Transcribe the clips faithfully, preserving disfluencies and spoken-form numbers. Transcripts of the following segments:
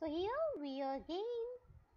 So here we are again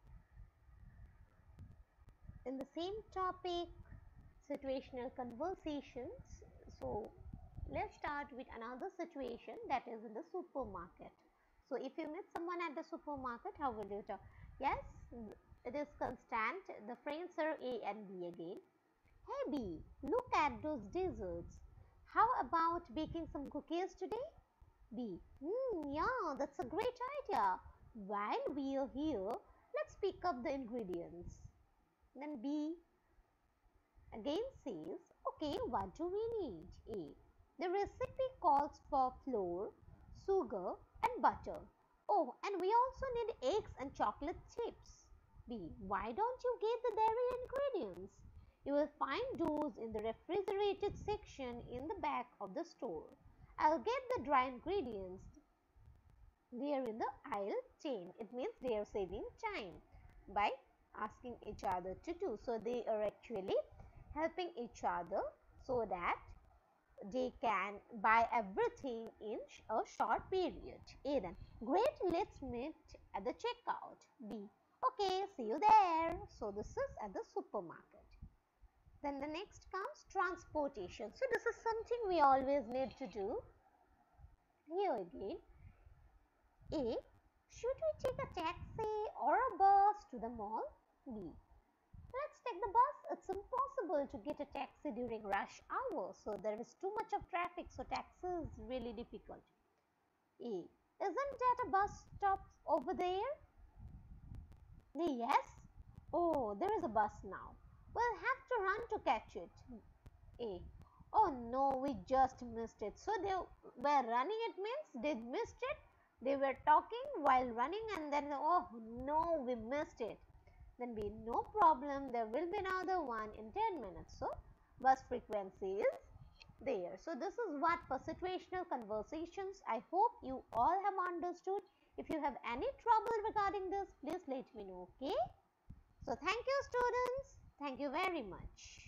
in the same topic, situational conversations. So let's start with another situation that is in the supermarket. So if you meet someone at the supermarket, how will you talk? Yes, it is constant. The friends are A and B again. Hey B, look at those desserts. How about baking some cookies today? B, hmm, yeah, that's a great idea. While we are here, let's pick up the ingredients. Then B again says, okay, what do we need? A, the recipe calls for flour, sugar, and butter. Oh, and we also need eggs and chocolate chips. B, why don't you get the dairy ingredients? You will find those in the refrigerated section in the back of the store. I'll get the dry ingredients. They are in the aisle chain. It means they are saving time by asking each other to do. So they are actually helping each other so that they can buy everything in a short period. A then, great, let's meet at the checkout. B, okay, see you there. So this is at the supermarket. Then the next comes transportation. So this is something we always need to do. Here again, A, should we take a taxi or a bus to the mall? B, let's take the bus. It's impossible to get a taxi during rush hour. So there is too much of traffic. So taxi is really difficult. A, isn't that a bus stop over there? B, yes. Oh, there is a bus now. We'll have to run to catch it. A, oh no, we just missed it. So they were running, it means they missed it. They were talking while running and then, oh no, we missed it. Then B, no problem, there will be another one in ten minutes. So bus frequency is there. So this is what for situational conversations. I hope you all have understood. If you have any trouble regarding this, please let me know, okay? So thank you, students. Thank you very much.